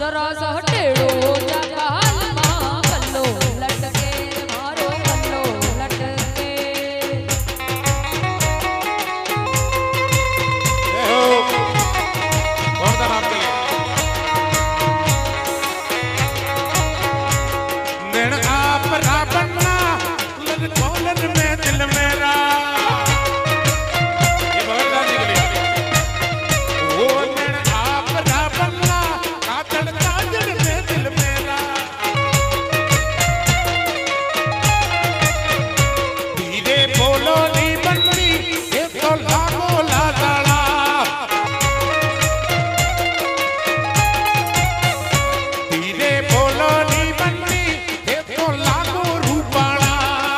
जरा सा टेढ़ो जगाल मां पल्लो लटके मारो पल्लो लटके नैन आप रावणा कोलन में दिल मेरा ये बहुत निकली वो नैन आप रावणा काजल काजल में दिल मेरा धीरे बोलो नी बनती ये तो लागो लाडला धीरे बोलो नी बनती ये तो लागो रूपाला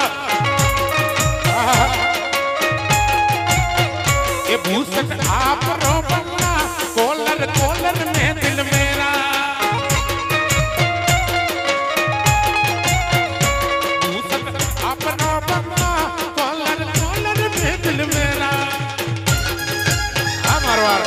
ये भूषण आप रो बनना कोलर कोलर में दिल मेरा भूषण आप रो बनना कोलर कोलर में दिल मेरा मारवाड़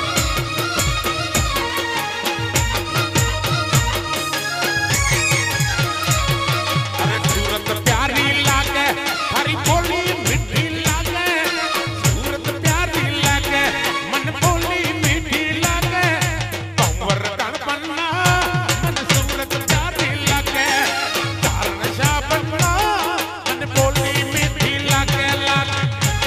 अरे सूरत प्यारी लागे हरी बोली मिठी लागे सूरत प्यारी लागे मन बोली मिठी लागे कंवर गणपन्ना मन सूरत प्यारी लागे कारण शाह बनना मन बोली मिठी लागे लागे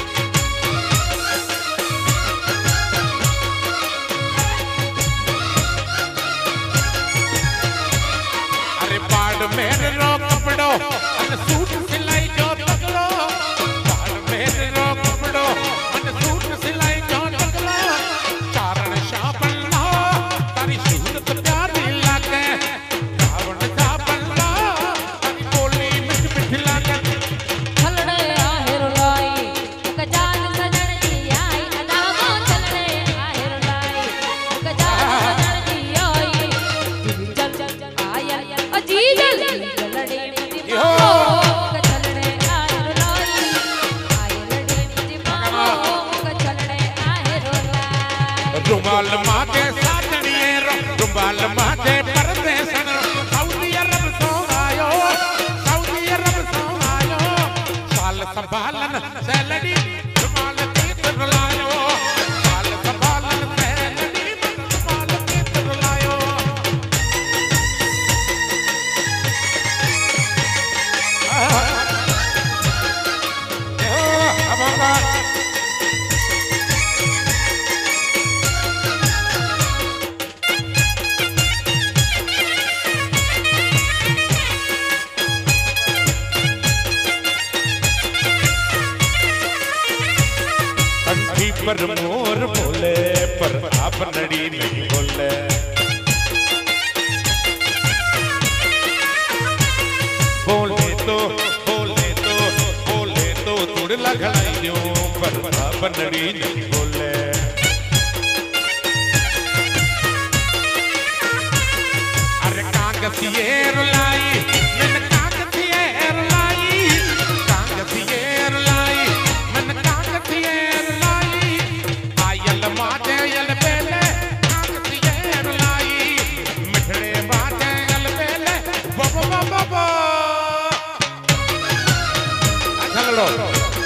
अरे बाड़ मेरे रो कपड़ो मन सूट सिलाई जो तगड़ो बाड़ मेरे रो कपड़ो मन सूट सिलाई जो तगड़ो कारण शाह बनना तारी सूरत प्यारी लागे रावण शाह बनना तारी बोली मिठ मिठ लागे छलड़े आहेर लाई गजाल सजण जी आई अदावा छलड़े आहेर लाई गजाल सजण जी आई जल आया अजीजल लड़े नी यो छलड़े आहेर लाई आय लड़े नी छलड़े आहेर लाई रुमाल माथे साजणिए रुमाल माथे परदे सन सऊदी अरब सो आयो साल संभालन सैलडी रुमाल तीत रुलायो साल संभालन सैलडी रुमाल तीत रुलायो कंठी पर मोर बोले पर आप नड़ी नहीं बोले बोले तो तुड़ लगड़ाइयों पर आप नड़ी नहीं बोले अरे कागसिए रुलाई मन कागसिए रुलाई कागसिए रुलाई मन कागसिए रुलाई आयल माटे यल बेले कागसिए रुलाई मिठड़े माटे यल बेले बबो बबो बबो अच्छा लो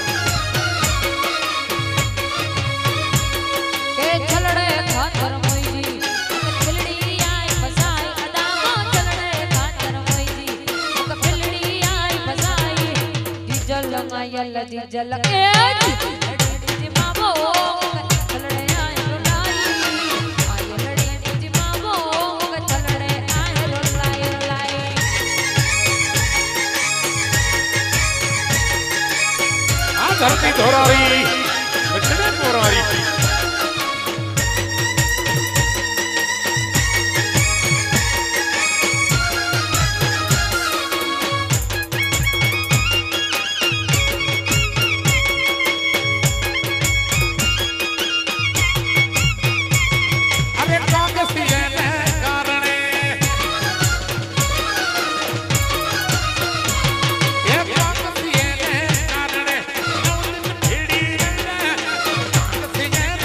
के छलड़े खातर मोई जी फिलड़ी आई फसाई अदावा छलड़े खातर मोई जी फिलड़ी आई फसाई डीजल मायल डीजल ए जी मामो छलड़े आई रुलाई आय लड़ी जी मामो छलड़े आई रुलाई रुलाई आ धरती धोरारी मिठड़े मोरारी अरे कागसिए ने कारणे ये कागसिए ने कारणे नौ दिन भिड़ी ने कागसिए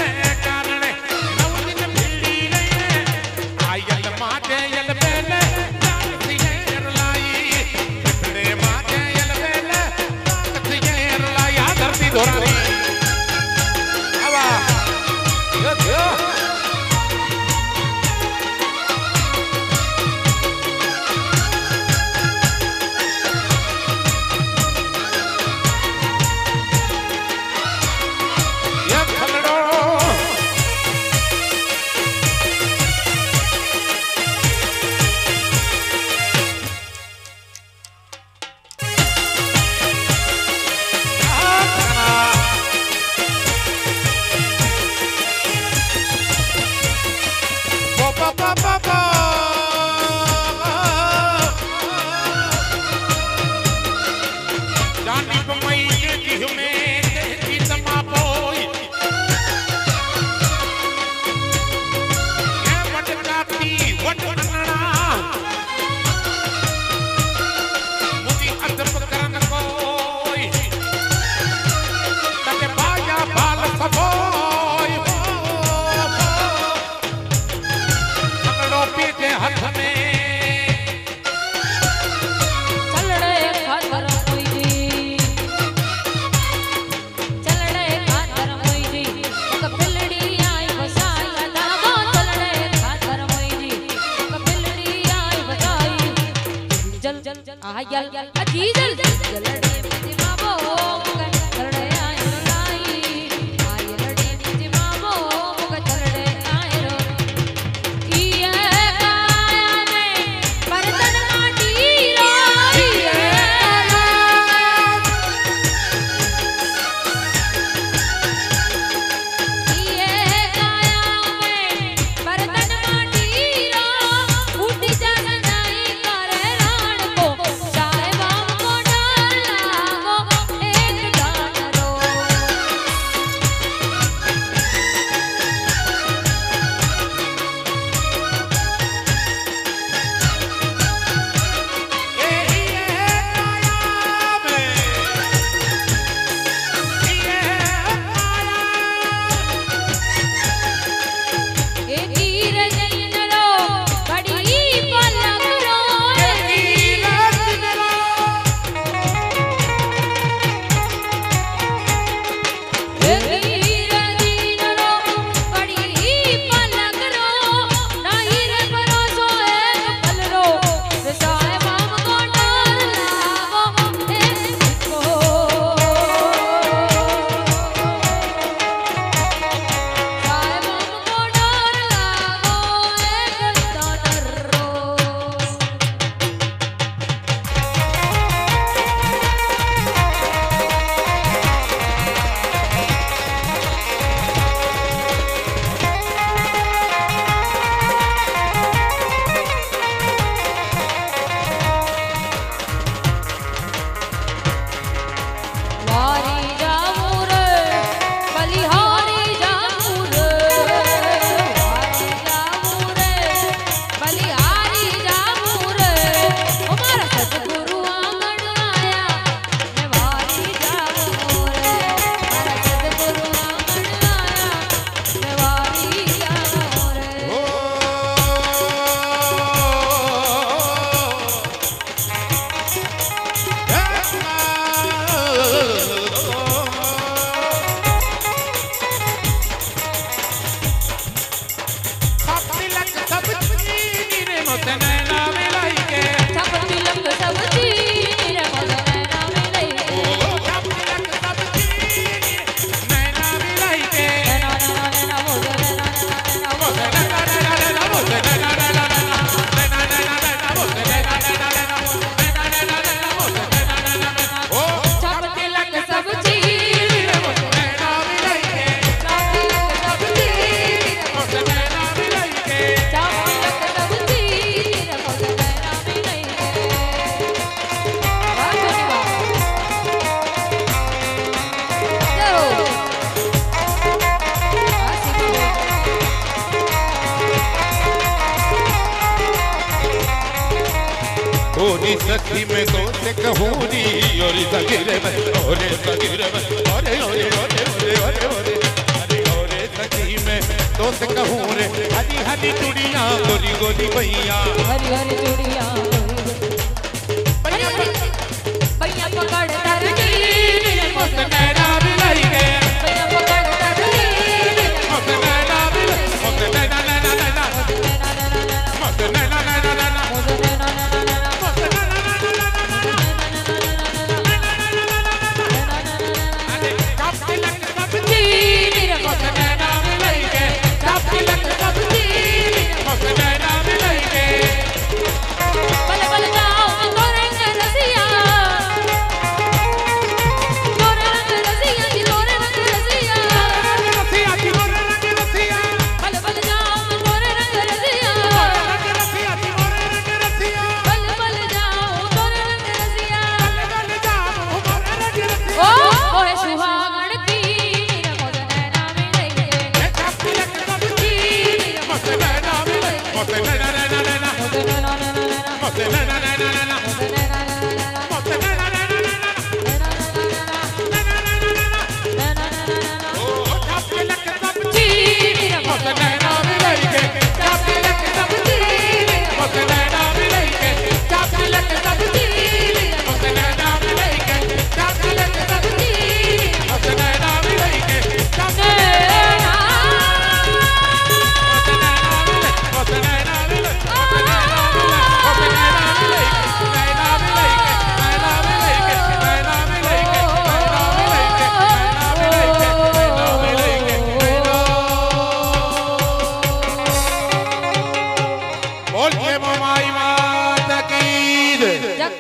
आयल अजीजल जलड़े में माबो मुग जलड़े आयो लाई आयलड़े में माबो मुग जलड़े आयो किए काया ने बर्तन माटी रोई सखी में कौन से कहूरी और सगीरे में ओरे सगीरे में ओरे ओरे ओरे ओरे ओरे ओरे अरे ओरे सखी में तो से कहूं रे हरी हरी चूड़ियां गोरी गोरी भैया हरी हरी चूड़ियां भैया भैया पकड़ धरती मस्त नैना मिलाई के भैया पकड़ धरती मस्त नैना मिलाई मस्त नैना नैना नैना मस्त नैना नैना नैना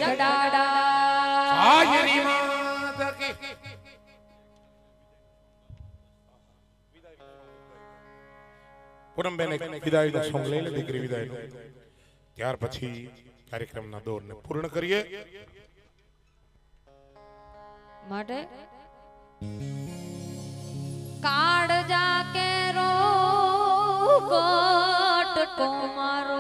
ખડાડા હાજરી માત કી પૂનમબેન એક વિદાયનું સોંગ લઈ લે દીકરી વિદાયનું ત્યાર પછી કાર્યક્રમના દોરને પૂર્ણ કરીએ માટે કાળ જા કે રો કોટ કો મારો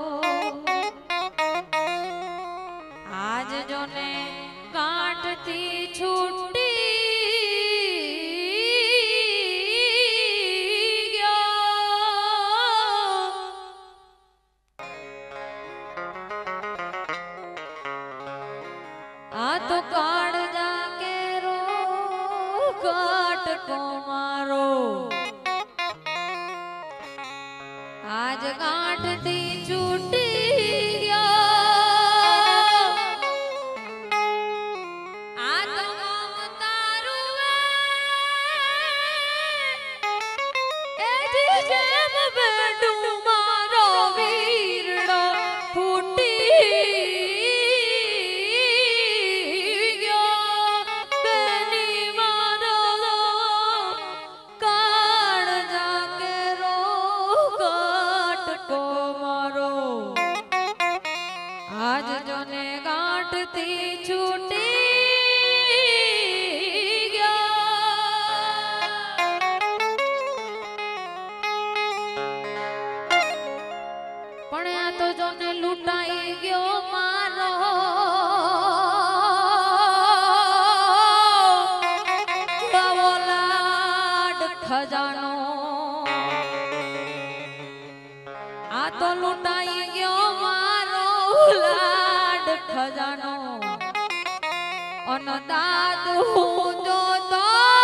આજ જોને કાંઠથી છૂટી तो काड़ जाके रो काट को मारो आज गांठ थी छूटी गया आ तो गाम तारू ए जी जेम बेडू मारो वीरड़ो फूटी आज जोने गांठ थी छूटी गया पण आ तो जोने लूटाई गयो मारो बावो लाड खजानो आ तो लूटाई गयो मारो लाड खजानो अन दाद हूँ जो तो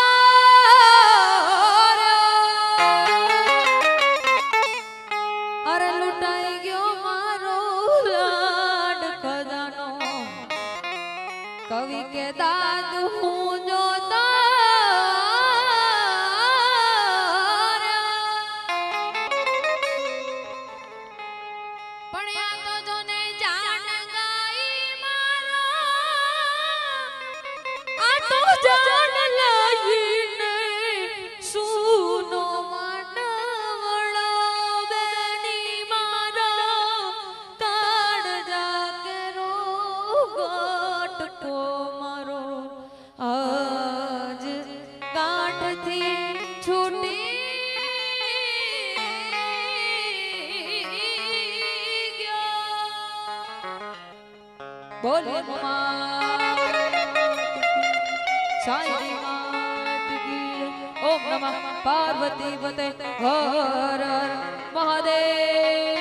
अरे लुटाई गयो मारो लाड खजानो कवि के दाद हूँ जो तो जान लाईने सुनो मानवड़ो बेनी मारा काड़ जाके रो गांठ को मारो आज गांठ थी छूटी गया बोले साईं मात की ओम नमः पार्वती पते हर हर महादेव।